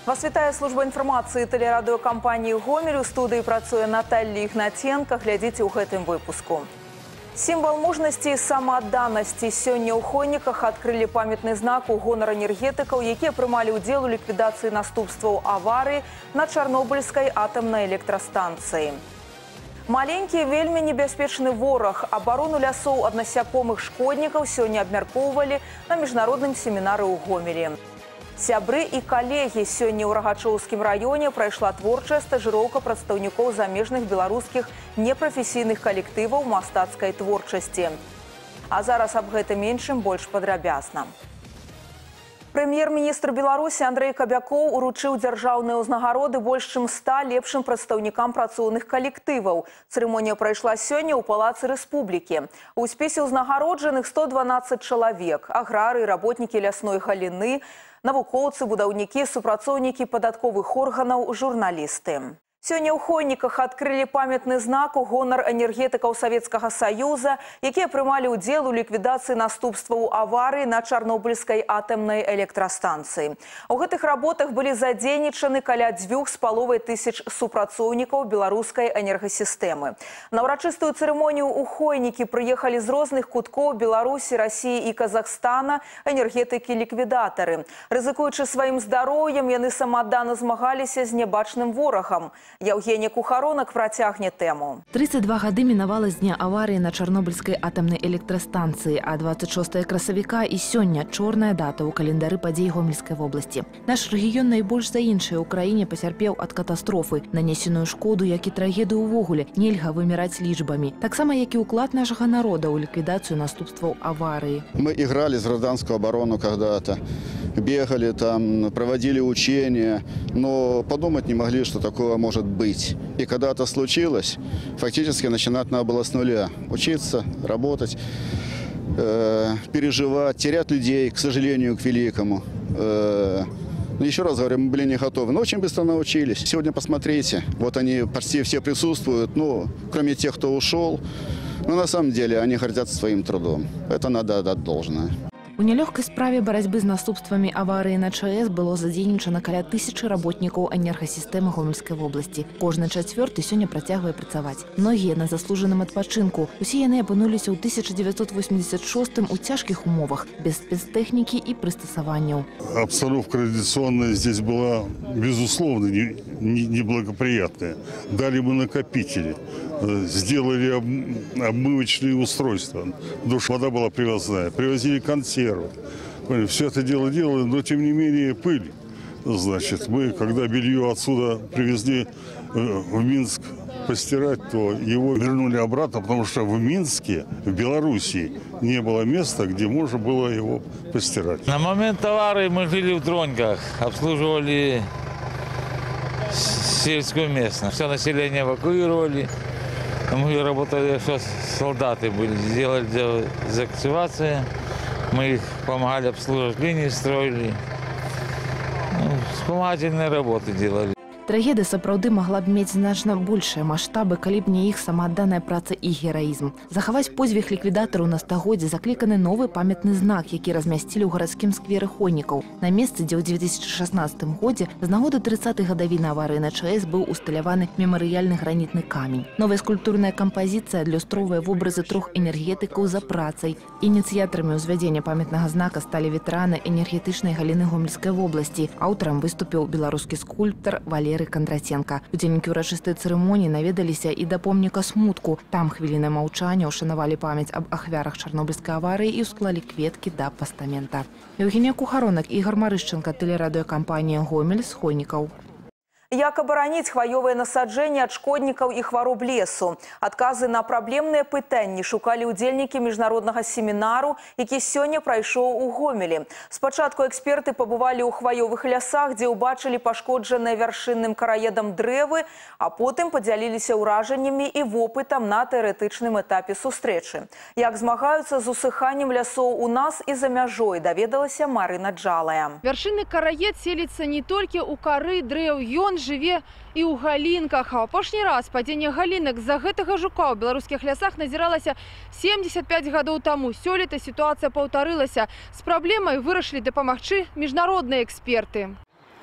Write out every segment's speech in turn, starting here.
Вас вітае служба інфармацыі тэлерадыёкампаніі «Гомель». У студыі працуе Наталья Ігнаценка. Глядзіце ў гэтым выпуску. Сімвал мужнасці і самаадданасці. Сёння ў Хойніках адкрылі памятны знак у гонар энергетыкаў, якія прымалі ўдзел у ліквідацыі наступстваў аварыі на Чарнобыльскай атамнай электрастанцыі. Маленькі вельмі небяспечны вораг. Абарону лясоў ад насякомых шкоднікаў сёння абмяркоўвалі на міжнародным семінары ў Гомелі. Сябры і калегі, сёння ў Рагачоўскім раёне прайшла творчая стажыроўка прадстаўнікоў замежных беларускіх непрафесійных калектываў мастацкай творчасці. А зараз аб гэтым іншым больш падрабязна. Прэм'ер-міністр Беларусі Андрэй Кабякоў уручыў дзяржаўныя ўзнагароды больш чым 100 лепшым прадстаўнікам працоўных калектываў. Цырымонія прайшла сёння ў Палацы Рэспублікі. У спісе ўзнагароджаных 112 чалавек – аграры, работнікі лясной галіны, навукоўцы, будаўнікі, супрацоўнікі падатковых органаў, журналісты. Сёння ў Хойніках адкрылі памятны знак у гонар энергетыкаў Савецкага Саюза, якія прымалі ўдзел у ліквідацыі наступстваў аварыі на Чарнобыльскай атамнай электрастанцыі. У гэтых работах былі задзейнічаны каля 2500 супрацоўнікаў беларускай энергасістэмы. На ўрачыстую цырымонію ў Хойнікі прыехалі з розных куткоў Беларусі, Расіі і Казахстана энергетыкі-ліквідатары. Рызыкуючы сваім здароўем, яны самааддана змагаліся з нябачным ворагам. Евгения Кухаронок працягне тэму. 32 гады мінавала з дня аварыі на Чарнобыльскай атамнай электрастанцыі, а 26 красавіка і сёння чорная дата ў календары падзей Гомельскай вобласці. Наш рэгіён найбольш за іншыя ў краіне пацярпеў ад катастрофы. Нанесеную шкоду, як і трагедыю ўвогуле, нельга вымераць лічбамі. Таксама, як і ўклад нашага народа ў ліквідацыю наступстваў аварыі. Мы играли за гражданскую оборону когда-то, бегали там, проводили учения, но подумать не могли, что такое может быть. И когда это случилось, фактически начинать надо было с нуля. Учиться, работать, переживать, терять людей, к сожалению, к великому. Еще раз говорю, мы были не готовы, но очень быстро научились. Сегодня посмотрите, вот они почти все присутствуют, ну, кроме тех, кто ушел. Но на самом деле они гордятся своим трудом. Это надо отдать должное. У нялёгкай справе барацьбы з наступствамі аварыі на ЧАЭС было задзейнічана каля 1000 работнікаў энергасістэмы Гомельскай вобласці. Кожны чацвёрты сёння працягвае працаваць. Многія на заслужаным адпачынку. Усе яны апынуліся ў 1986 у цяжкіх умовах, без спецтэхнікі і прыстасаванняў. Обстановка радиационная здесь была, безусловно, неблагоприятная. Дали мы накопители, сделали обмывочные устройства, потому что вода была привозная. Привозили консервы. Все это дело делали, но тем не менее пыль. Значит, мы, когда белье отсюда привезли в Минск постирать, то его вернули обратно, потому что в Минске, в Белоруссии, не было места, где можно было его постирать. На момент аварии мы жили в Дроньках, обслуживали сельскую местность. Все население эвакуировали. Мы работали, что солдаты были, сделали дезактивацию. Мы их помогали обслуживать, линии строили. Вспомогательные работы делали. Трагедыя сапраўды магла б мець значна большыя маштабы, калі б не іх самаадданая праца і гераізм. Захаваць подзвіг ліквідатараў на стагоддзе закліканы новы памятны знак, які размясцілі ў гарадскім скверы Хойнікаў. На месцы, дзе ў 2016 годзе з нагоды 30-й гадавіны аварыі на ЧАЭС быў усталяваны мемарыяльны гранітны камень. Новая скульптурная кампазіцыя адлюстроўвае вобразы 3 энергетыкаў за працай. Ініцыятарамі ўзвядзення памятнага знака сталі ветэраны энергетычнай галіны Гомельскай вобласці. Аўтарам выступіў беларускі скульптар Валерий Кондратенко. Удзельнікі ўрачыстай цырымоніі наведаліся і да помніка смутку. Там хвілінай маўчання ўшанавалі памяць аб ахвярах Чарнобыльскай аварыі і ўсклалі кветкі да пастамента. Евгения Кухаронок, Ігор Марышченко, тэлерадыёкампанія «Гомель» з Хойнікаў. Як абараніць хваёвыя насаджэнні ад шкоднікаў і хвароб лесу? Адказы на праблемныя пытанні шукалі ўдзельнікі міжнароднага семінару, які сёння прайшоў у Гомелі. Спачатку эксперты пабывалі ў хваёвых лясах, дзе ўбачылі пашкоджаныя вяршынным караедам дрэвы, а потым падзяліліся ўражаннямі і вопытам на тэарэтычным этапе сустрэчы. Як змагаюцца з усыханнем лясоў у нас і за мяжой, даведалася Марына Джалая. Вяршынны караед селіцца не толькі ў кары дрэў, ён жыве і ў галінках. А апошні раз падзенне галінак з-за гэтага жука ў беларускіх лясах назіралася 75 гадоў таму. Сёлета сітуацыя паўтарылася. З праблемай вырашылі дапамагчы міжнародныя эксперты.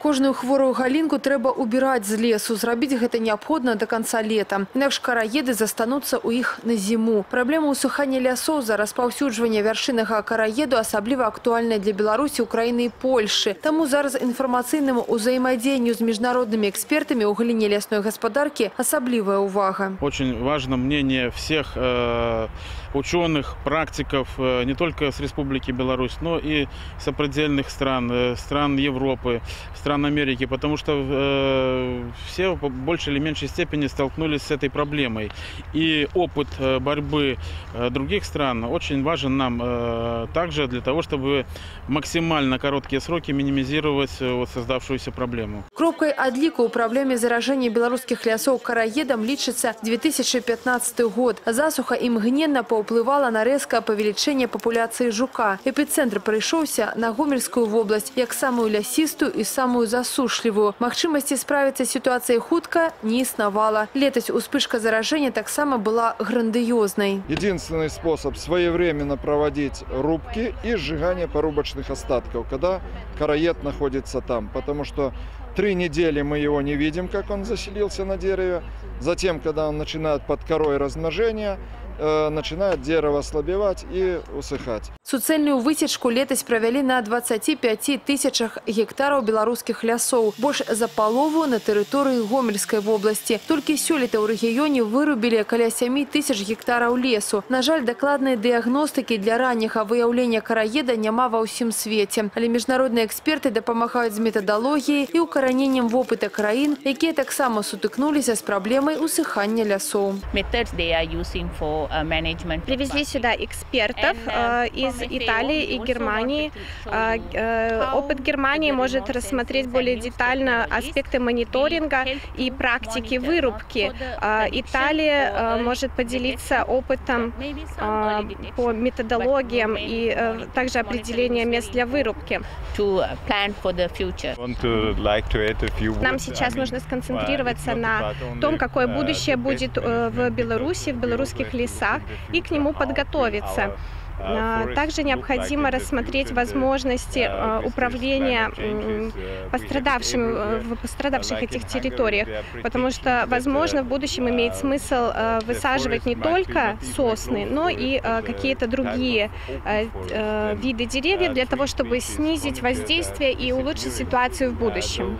Кожную хворую галінку трэба убирать з лесу. Зрабіць гэта неабходна до конца лета. Інакш караеды застануцца ў іх на зіму. Праблема ўсыхання лясоў за распаўсюджвання вяршыннага караеду асабліва актуальная для Беларусі, Украіны і Польшчы. Таму зараз інфармацыйнаму ўзаемадзеянню з міжнароднымі экспертамі ў галіне лясной гаспадаркі асаблівая увага. Очень важно мнение всех ученых, практиков не только с Республики Беларусь, но и с сопредельных стран, стран Европы, стран Америки, потому что все в большей или меньшей степени столкнулись с этой проблемой. И опыт борьбы других стран очень важен нам также для того, чтобы в максимально короткие сроки минимизировать создавшуюся проблему. Кропкой адліку ў праблеме заражения белорусских лясоў караедам лічыцца 2015 год. Засуха імгненна паўплывала на рэзкае павелічэнне папуляцыі жука. Эпіцэнтр прыйшоўся на Гомельскую вобласць як самую лясістую і самую засушлівую. Магчымасці справіцца з сітуацыяй хутка не існавала. Летась успышка заражения таксама была грандиозной. Единственный способ своевременно проводить рубки и сжигание порубочных остатков, когда караед находится там. Потому что 3 недели мы его не видим, как он заселился на дереве. Затем, когда он начинает под корой размножения, начинает дерево ослабевать и усыхать. Суцэльную высечку летась провели на 25 тысячах гектаров белорусских лясоў, больш за палову на тэрыторыі Гомельской вобласці. Толькі сёлета ў рэгіёне вырубілі каля 7 тысяч гектараў лесу. На жаль, дакладнай дыягностыкі для ранняга выяўлення караеда няма ва ўсім свеце. Але міжнародныя эксперты дапамагаюць з метадалогіяй і укараненнем вопыта краін, якія таксама сутыкнуліся з праблемай усыхання лясоў. Привезли сюда экспертов из Италии и Германии. Опыт Германии может рассмотреть более детально аспекты мониторинга и практики вырубки. Италия может поделиться опытом по методологиям и также определение мест для вырубки. Нам сейчас нужно сконцентрироваться на том, какое будущее будет в Беларуси, в белорусских лесах, и к нему подготовиться. Также необходимо рассмотреть возможности управления в пострадавших этих территориях, потому что, возможно, в будущем имеет смысл высаживать не только сосны, но и какие-то другие виды деревьев для того, чтобы снизить воздействие и улучшить ситуацию в будущем.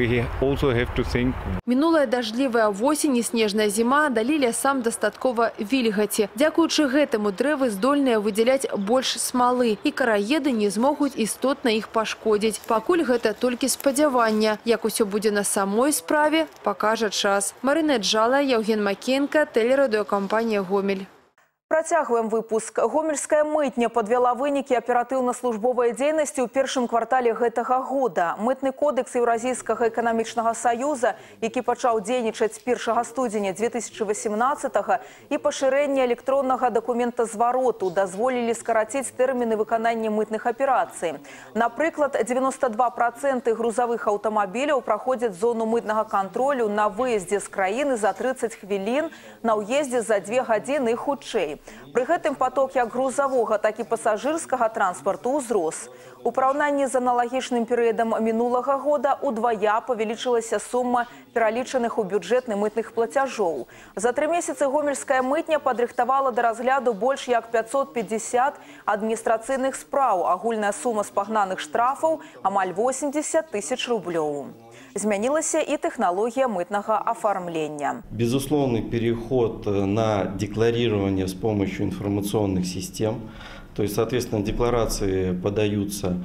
Мінулая дажджлівая восень і снежная зима далі лясам дастаткова вільгаці. Дзякуючы гэтаму дрэвы здольныя выдзяляць больш смалы, і караеды не змогуць істотна іх пашкодзіць. Пакуль гэта толькі спадзяванне. Як усё будзе на самой справе, пакажа час. Марына Джала, Яўген Макенка, тэлерадыёкампанія «Гомель». Працягваем выпуск. Гомельская мытня подвяла вынікі аператыўна-службовай дзейнасці ў першым квартале гэтага года. Мытны кодекс Еўразійскага эканамічнага саюза, які пачаў дзейнічаць з 1 студзеня 2018 і пашырэнне электроннага дакументазвароту дазволілі скараціць тэрміны выканання мытных аперацый. Напрыклад, 92% грузавых аўтамабіляў праходзяць зону мытнага кантролю на выездзе з краіны за 30 хвілін, на ўездзе за 2 гадзіны хутчэй. Пры гэтым поток як грузавога, так і пасажырскага транспарту ўзрос. У параўнанні з аналагічным перыядам мінулага года удвая павялічылася сума пералічаных у бюджэтны мытных плацяжоў. За 3 месяцы гомельская мытня падрыхтавала да разгляду больш як 550 адміністрацыйных спраў. Агульная сума спагнаных штрафаў амаль 80 тысяч рублёў. Изменилась и технология мытного оформления. Безусловный переход на декларирование с помощью информационных систем. То есть, соответственно, декларации подаются,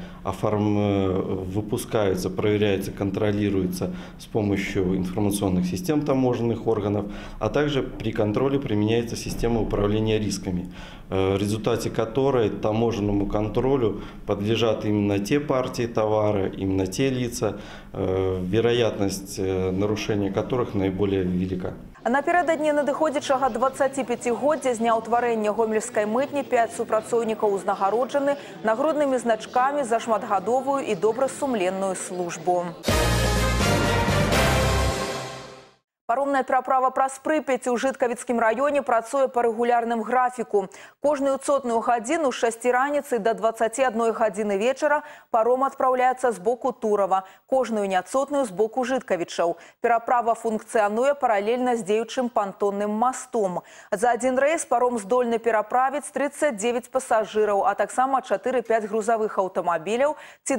выпускаются, проверяются, контролируются с помощью информационных систем таможенных органов, а также при контроле применяется система управления рисками, в результате которой таможенному контролю подлежат именно те партии товара, именно те лица, вероятность нарушения которых наиболее велика. Напередадні надыходзячага 25-годдзя з дня ўтварэння гомельскай мытні 5 супрацоўнікаў узнагароджаны нагруднымі значкамі за шматгадовую і добрасумленную службу. Паромная пераправа праз Прыпяць у Жыткавіцкім раёне працуе па рэгулярным графіку. Кожную цотную гадзіну з 6 раніцы до 21 гадзіны вечара паром адпраўляецца з боку Турова, кожную няцотную з боку Жыткавічаў. Пераправа функцыянуе паралельна з дзеючым пантонным мастом. За один рэйс паром здольны пераправіць 39 пасажыраў, а таксама 4-5 грузавых аўтамабіляў ці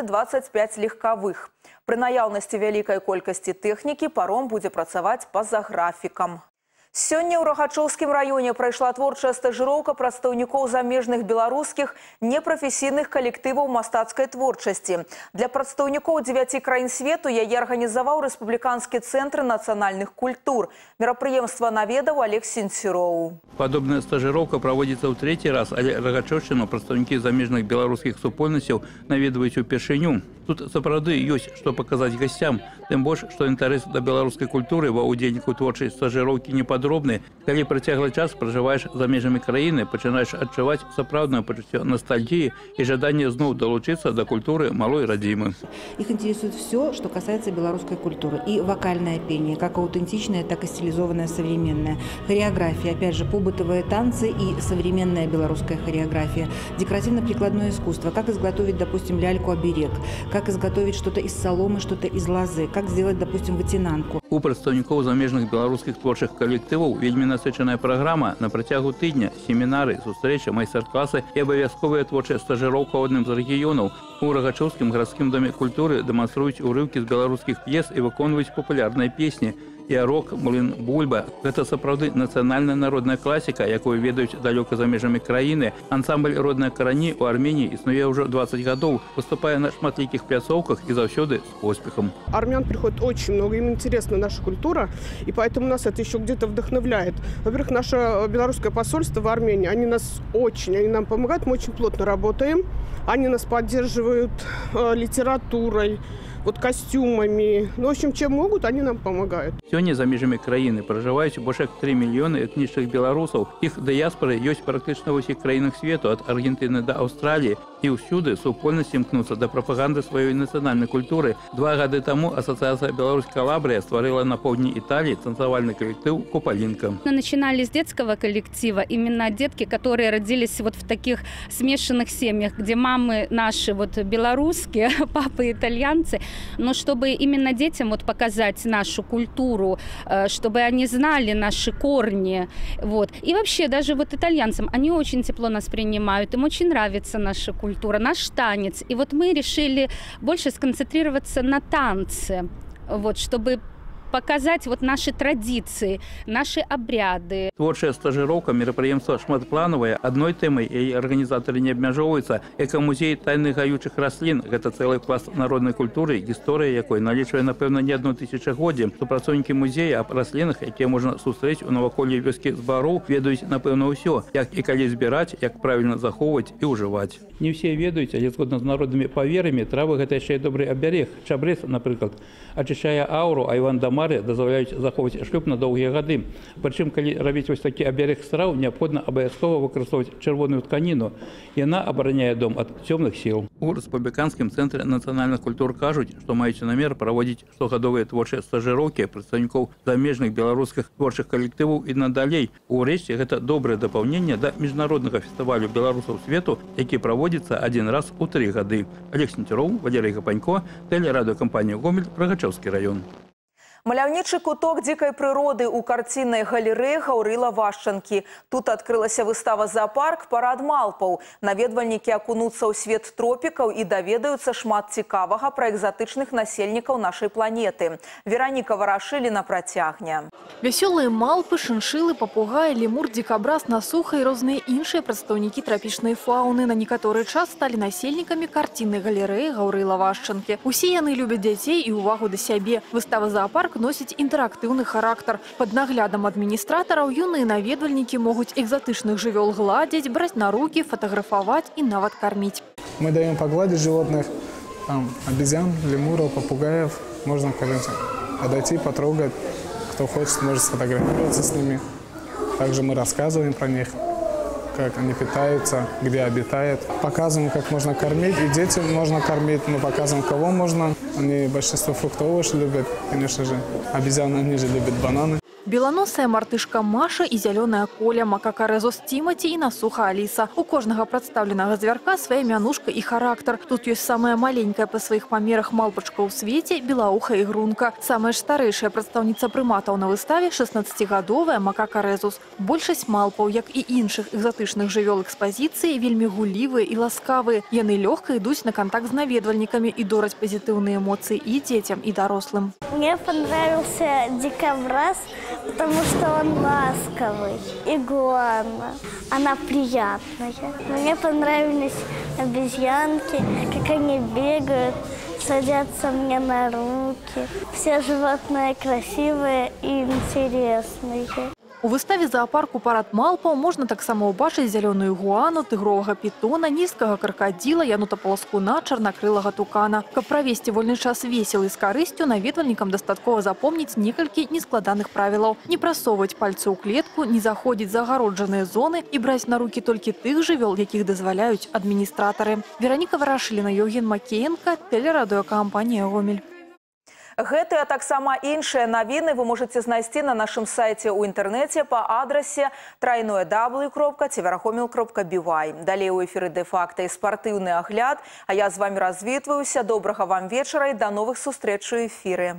20-25 легкавых. Пры наяўнасці вялікай колькасці тэхнікі паром будзе працаваць па-за графікам. Сёння ў Рагачоўскім раёне прайшла творчая стажыроўка прадстаўнікоў замежных беларускіх непрафесійных калектываў мастацкай творчасці. Для прадстаўнікоў 9 краін свету яе арганізаваў Рэспубліканскі цэнтр нацыянальных культур. Мерапрыемства наведаў Олег Сенцюроў. Подобная стажировка проводится в третий раз, але Рагачоўшчыну прадстаўнікі замежных беларускіх супольнасцяў наведваюць упершыню. Тут сапраўды ёсць што паказаць гасцям, тым больш, што інтарэс да беларускай культуры ва ўдзельніку творчай стажыроўкі непадробны. Калі працяглы час пражываеш за межамі краіны, пачынаеш адчуваць сапраўднае пачуццё ностальгіі і жаданне зноў далучыцца да культуры малой радзімы. Их интересует все, что касается белорусской культуры. И вокальное пение, как аутентичное, так и стилизованное современное. Хореография, опять же, побытовые танцы и современная белорусская хореография. Декоративно-прикладное искусство, как изготовить, допустим, ляльку-оберег, как изготовить что-то из соломы, что-то из лозы, как сделать, допустим, вытянанку. У прадстаўнікоў замежных беларускіх творчых калектываў вельмі насычаная праграма на працягу тыдня, семінары, сустрэчы, майстар-класы і абавязковая творчая стажыроўка ў адным з рэгіёнаў. У Рагачоўскім гарадскім доме культуры дэманструюць урыўкі з беларускіх п'ес і выконваюць папулярныя песні. Ярок, млын, бульба – гэта сапраўды нацыянальная народная класіка, якую ведаюць далёка за межамі краіны. Ансамбль «Родныя карані» у Армении існуе ўжо 20 гадоў, выступае на шматлікіх пляцоўках і заўсёды з поспехом. Армян приходит очень много, им интересна наша культура, и поэтому нас это еще где-то вдохновляет. Во-первых, наше белорусское посольство в Армении, они нам помогают, мы очень плотно работаем, они нас поддерживают литературой, костюмами. В общем, чем могут, они нам помогают. Сёння за межамі краіны пражываюць больш як 3 мільёны этнічных беларусаў. Іх дыяспоры ёсць практычна ва ўсіх краінах свету, ад Аргентыны да Аўстраліі. І ўсюды супольнасць імкнуцца да прапаганды сваёй нацыянальнай культуры. 2 гады таму Асацыяцыя «Беларусь Калабрия» стварыла на поўдні Італіі танцавальны коллектив «Куполинка». Мы начинали с детского коллектива, именно детки, которые родились в таких смешанных семьях, где мамы наши белорусские, папы итальянцы. Но чтобы именно детям показать нашу культуру, чтобы они знали наши корни. И вообще даже итальянцам, они очень тепло нас принимают, им очень нравится наша культура, наш танец. И мы решили больше сконцентрироваться на танце, чтобы показать наши традиции, наши обряды. Творчая стажировка мерапрыемства шматплановая. Одной темой яе арганізатары не абмяжоўваюцца. Экамузей тайных гаючых раслін – гэта цэлы пласт народнай культуры, гісторыя якой налічвае, напэўна, не одно тысячагоддзе. Супрацоўнікі музея аб раслінах, якія можна сустрэць у наваколлі вёскі Збароў, ведаюць, напэўна, ўсё, як і калі збіраць, як правільна захоўваць і ўжываць. Не ўсе ведаюць, але згодна з народнымі павер'ямі, травы гэта яшчэ і добры абярег. Чабрэс, напрыклад, ачышчае ауру, а Іван да дазваляюць захоўваць шлюб на доўгія гады. Прычым, калі рабіць такі аберег страў, неабходна абавязкова выкарыстоўваць чырвоную тканіну. Яна абараняе дом ад цёмных сіл. У Рэспубліканскім цэнтры нацыянальных культур кажуць, што маюць намер праводзіць штогадовыя творчыя стажыроўкі прадстаўнікоў замежных беларускіх творчых калектываў і надалей. Урэшце, гэта добрае дапаўненне да міжнароднага фестывалю беларусаў свету, які праводзіцца один раз у 3 гады. Олег Сенцюроў, Валерый Гапанько, тэлерадыёкампанія «Гомель», Рагачоўскі раён. Маляўнічы куток дзікай прыроды ў карціннай галерэі Гаўрыла Вашчанкі. Тут адкрылася выстава «Зоопарк. Парад малпаў». Наведвальнікі акунуцца ў свет тропікаў і даведаюцца шмат цікавага пра экзатычных насельнікаў нашай планеты. Вераніка Варашыліна працягне. Вясёлыя малпы, шыншылы, папугаі, лемур, дзікабраз, насуха і розныя іншыя прадстаўнікі трапічнай фауны на некаторы час сталі насельнікамі карціннай галерэі Гаўрыла Вашчанкі. Усе яны любяць дзяцей і увагу да сябе. Выстава «Зоопарк» носіць інтэрактыўны характар. Пад наглядам адміністратараў юныя наведвальнікі могуць экзатычных жывёл гладзіць, браць на рукі, фатаграфаваць і нават карміць. Мы даем погладить животных, обезьян, лемуров, попугаев. Можно подойти, потрогать. Кто хочет, может сфотографироваться с ними. Также мы рассказываем про них, как они питаются, где обитают. Показываем, как можно кормить. И детям можно кормить. Мы показываем, кого можно Они большинство фруктов, овощи любят, конечно же. Обезьяны, они же любят бананы. Белоносая мартышка Маша и зеленая Коля, макака Резус Тимати и насуха Алиса. У каждого представленного зверка своя мянушка и характер. Тут есть самая маленькая по своих померах малпочка у свете – белоухая игрунка. Самая старейшая представница приматов на выставе – 16-годовая макака Резус. Большасць малпаў, як і іншых экзотычных жывёл экспозиции, вельмі гулливые и ласкавые. Яны легко идут на контакт с наведвальниками и дорать позитивные эмоции и детям, и дорослым. Мне понравился дикобраз, потому что он ласковый. Игуана. Она приятная. Мне понравились обезьянки, как они бегают, садятся мне на руки. Все животные красивые и интересные. У выставе зоопарку «Парад малпаў» можно таксама убачыць зеленую игуану, тыгровага питона, низкого крокодила, янута-полоскуна, чернокрылого тукана. Каб провести вольный час весело и с корыстью, наведвальникам дастаткова запомнить несколько нескладаных правил. Не просовывать пальцы у клетку, не заходить за огородженные зоны и брать на руки только тех жывёл, якіх дазваляюць администраторы. Вероника Ворошилина, Евген Макеенко, телерадиокомпания «Гомель». Гэтыя, а таксама іншыя навіны вы можете знайсці на нашым сайце ў інтэрнэце па адрасе www.tvrahomel.by. Далей у эфіры «Де-факта» і спартыўны агляд. А я з вами развітваюся. Добрага вам вечара і да новых сустрэч у эфіры.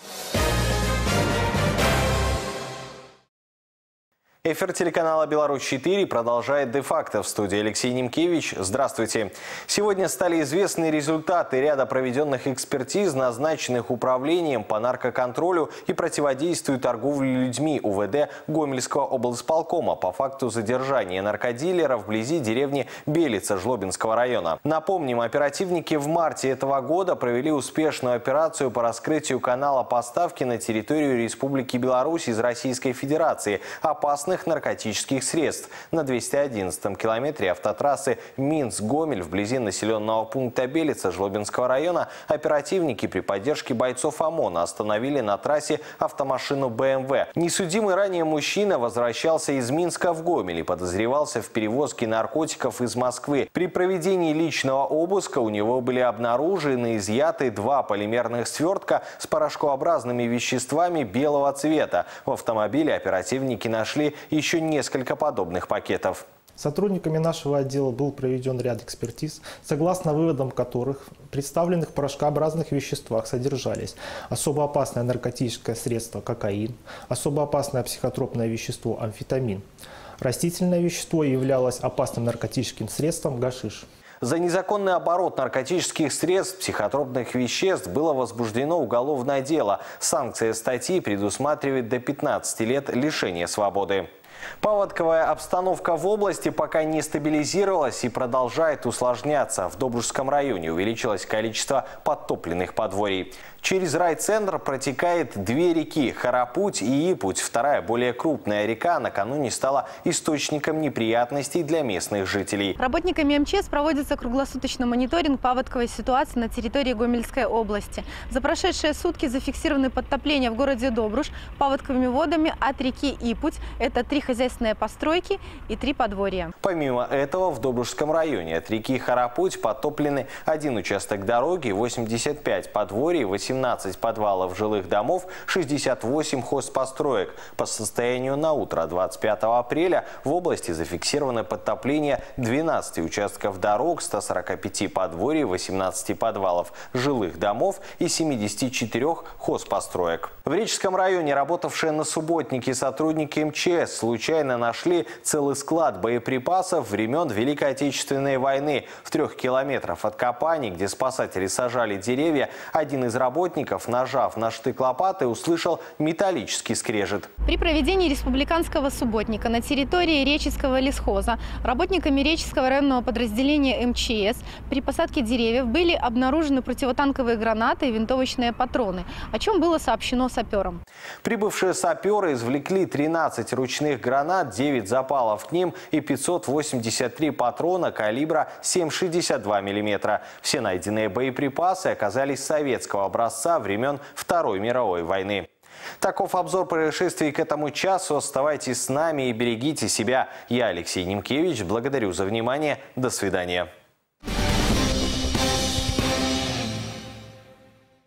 Эфир телеканала «Беларусь-4» продолжает «Де-факто». В студии Алексей Немкевич. Здравствуйте. Сегодня стали известны результаты ряда проведенных экспертиз, назначенных Управлением по наркоконтролю и противодействию торговле людьми УВД Гомельского облсполкома по факту задержания наркодилера вблизи деревни Белица Жлобинского района. Напомним, оперативники в марте этого года провели успешную операцию по раскрытию канала поставки на территорию Республики Беларусь из Российской Федерации опасных наркотических средств на 211-м километре автотрассы Минск-Гомель вблизи населенного пункта Белица Жлобинского района оперативники при поддержке бойцов ОМОНа остановили на трассе автомашину БМВ. Несудимый ранее мужчина возвращался из Минска в Гомель и подозревался в перевозке наркотиков из Москвы. При проведении личного обыска у него были обнаружены и изъяты 2 полимерных свертка с порошкообразными веществами белого цвета. В автомобиле оперативники нашли еще несколько подобных пакетов. Сотрудниками нашего отдела был проведен ряд экспертиз, согласно выводам которых в представленных порошкообразных веществах содержались особо опасное наркотическое средство кокаин, особо опасное психотропное вещество амфетамин. Растительное вещество являлось опасным наркотическим средством гашиш. За незаконный оборот наркотических средств, психотропных веществ было возбуждено уголовное дело. Санкция статьи предусматривает до 15 лет лишения свободы. Паводковая обстановка в области пока не стабилизировалась и продолжает усложняться. В Добружском районе увеличилось количество подтопленных подворий. Через райцентр протекает 2 реки – Харапуть и Ипуть. Вторая, более крупная река, накануне стала источником неприятностей для местных жителей. Работниками МЧС проводится круглосуточный мониторинг паводковой ситуации на территории Гомельской области. За прошедшие сутки зафиксированы подтопления в городе Добруж паводковыми водами от реки Ипуть. Это 3 хозяйственные постройки и 3 подворья. Помимо этого, в Добружском районе от реки Харапуть подтоплены 1 участок дороги, 85 подворий, 18 подвалов жилых домов, 68 хозпостроек. По состоянию на утро 25 апреля в области зафиксировано подтопление 12 участков дорог, 145 подворий, 18 подвалов жилых домов и 74 хозпостроек. В Реческом районе работавшие на субботнике сотрудники МЧС случайно нашли целый склад боеприпасов времен Великой Отечественной войны. В 3 километрах от Копани, где спасатели сажали деревья, один из работников, нажав на штык лопаты, услышал металлический скрежет. При проведении республиканского субботника на территории Реческого лесхоза работниками Реческого районного подразделения МЧС при посадке деревьев были обнаружены противотанковые гранаты и винтовочные патроны, о чем было сообщено саперам. Прибывшие саперы извлекли 13 ручных гранат, 9 запалов к ним и 583 патрона калибра 7,62 мм. Все найденные боеприпасы оказались советского образца времен Второй мировой войны. Таков обзор происшествий к этому часу. Оставайтесь с нами и берегите себя. Я Алексей Немкевич. Благодарю за внимание. До свидания.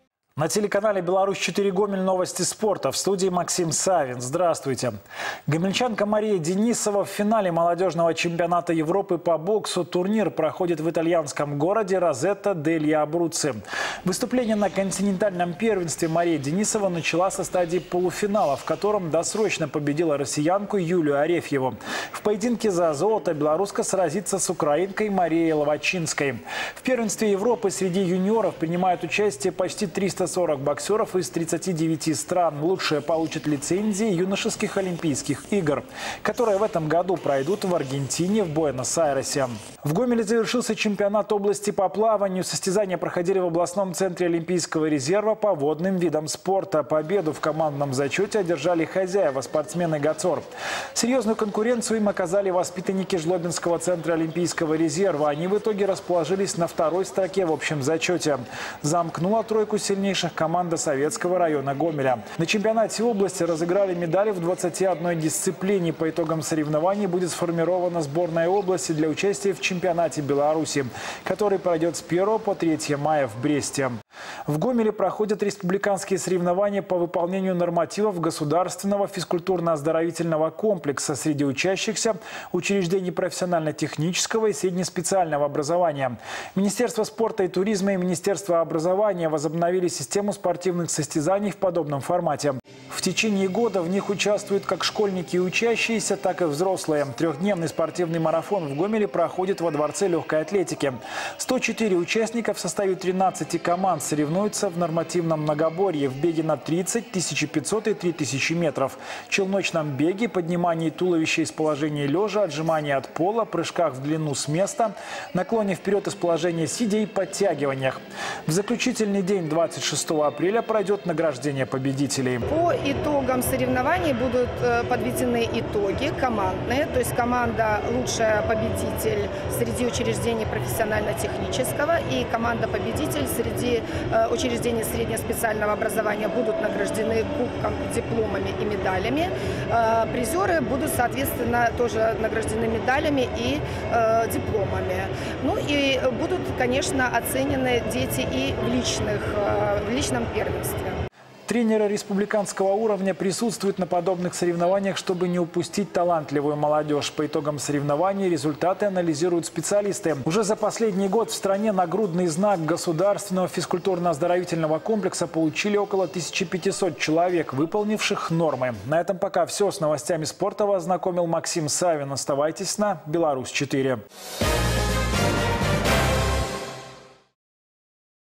На телеканале «Беларусь-4 Гомель» новости спорта. В студии Максим Савин. Здравствуйте. Гомельчанка Мария Денисова в финале молодежного чемпионата Европы по боксу. Турнир проходит в итальянском городе Розетта-дель-Абруцци. Выступление на континентальном первенстве Мария Денисова начала со стадии полуфинала, в котором досрочно победила россиянку Юлию Арефьеву. В поединке за золото белоруска сразится с украинкой Марией Ловачинской. В первенстве Европы среди юниоров принимают участие почти 340 боксеров из 39 стран. Лучшие получат лицензии юношеских Олимпийских игр, которые в этом году пройдут в Аргентине, в Буэнос-Айресе. В Гомеле завершился чемпионат области по плаванию. Состязания проходили в областном центре Олимпийского резерва по водным видам спорта. Победу в командном зачете одержали хозяева, спортсмены ГАЦОР. Серьезную конкуренцию им оказали воспитанники Жлобинского центра Олимпийского резерва. Они в итоге расположились на второй строке в общем зачете. Замкнула тройку сильнейших команда Советского района Гомеля. На чемпионате области разыграли медали в 21 дисциплине. По итогам соревнований будет сформирована сборная области для участия в чемпионате Беларуси, который пройдет с 1 по 3 мая в Бресте. В Гомеле проходят республиканские соревнования по выполнению нормативов государственного физкультурно-оздоровительного комплекса. Среди учащихся учреждений профессионально-технического и среднеспециального образования. Министерство спорта и туризма и Министерство образования возобновили систему спортивных состязаний в подобном формате. В течение года в них участвуют как школьники и учащиеся, так и взрослые. Трехдневный спортивный марафон в Гомеле проходит во Дворце легкой атлетики. 104 участника в составе 13 команд соревнуются в нормативном многоборье, в беге на 30, 1500 и 3000 метров, челночном беге, поднимании туловища из положения лежа, отжимании от пола, прыжках в длину с места, наклоне вперед из положения сидя и подтягиваниях. В заключительный день 26 апреля пройдет награждение победителей. По итогам соревнований будут подведены итоги командные, то есть команда «Лучшая победитель» среди учреждений профессионально-технического и команда «Победитель» среди учреждений среднеспециального образования будут награждены кубком, дипломами и медалями. Призеры будут, соответственно, тоже награждены медалями и дипломами. Ну и будут, конечно, оценены дети и в личном первенстве. Тренеры республиканского уровня присутствуют на подобных соревнованиях, чтобы не упустить талантливую молодежь. По итогам соревнований результаты анализируют специалисты. Уже за последний год в стране нагрудный знак государственного физкультурно-оздоровительного комплекса получили около 1500 человек, выполнивших нормы. На этом пока все. С новостями спорта вас знакомил Максим Савин. Оставайтесь на «Беларусь-4».